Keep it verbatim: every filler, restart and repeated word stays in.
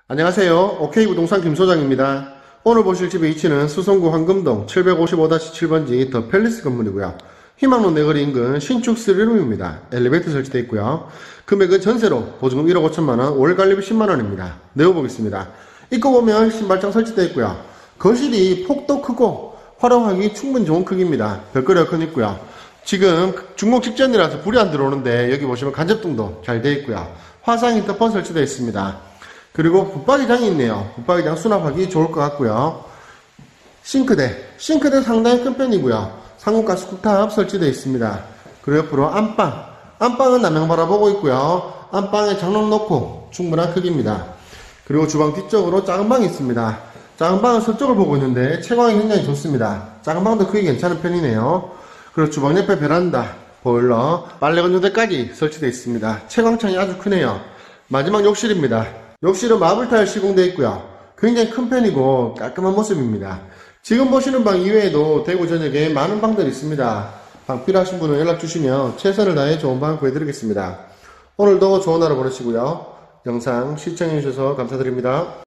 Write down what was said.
안녕하세요. 오케이부동산 김소장입니다. 오늘 보실 집의 위치는 수성구 황금동 칠백오십오 칠 번지 더 팰리스 건물이고요. 희망로 내거리 인근 신축 쓰리룸입니다. 엘리베이터 설치되어 있고요. 금액은 전세로 보증금 일억 오천만원, 월관리비 십만원입니다. 내어보겠습니다. 입구 보면 신발장 설치되어 있고요. 거실이 폭도 크고 활용하기 충분히 좋은 크기입니다. 별거리가 큰 있고요. 지금 중공 직전이라서 불이 안 들어오는데 여기 보시면 간접등도 잘 되어 있고요. 화상 인터폰 설치되어 있습니다. 그리고 붙박이장이 있네요. 붙박이장 수납하기 좋을 것 같고요. 싱크대, 싱크대 상당히 큰 편이고요. 상온가스 쿡탑 설치되어 있습니다. 그리고 옆으로 안방, 안방은 남향 바라보고 있고요. 안방에 장롱 놓고 충분한 크기입니다. 그리고 주방 뒤쪽으로 작은 방이 있습니다. 작은 방은 서쪽을 보고 있는데 채광이 굉장히 좋습니다. 작은 방도 크기 괜찮은 편이네요. 그리고 주방 옆에 베란다, 보일러, 빨래 건조대까지 설치되어 있습니다. 채광창이 아주 크네요. 마지막 욕실입니다. 욕실은 마블타일 시공되어 있고요. 굉장히 큰 편이고 깔끔한 모습입니다. 지금 보시는 방 이외에도 대구 전역에 많은 방들이 있습니다. 방 필요하신 분은 연락 주시면 최선을 다해 좋은 방 구해드리겠습니다. 오늘도 좋은 하루 보내시고요. 영상 시청해주셔서 감사드립니다.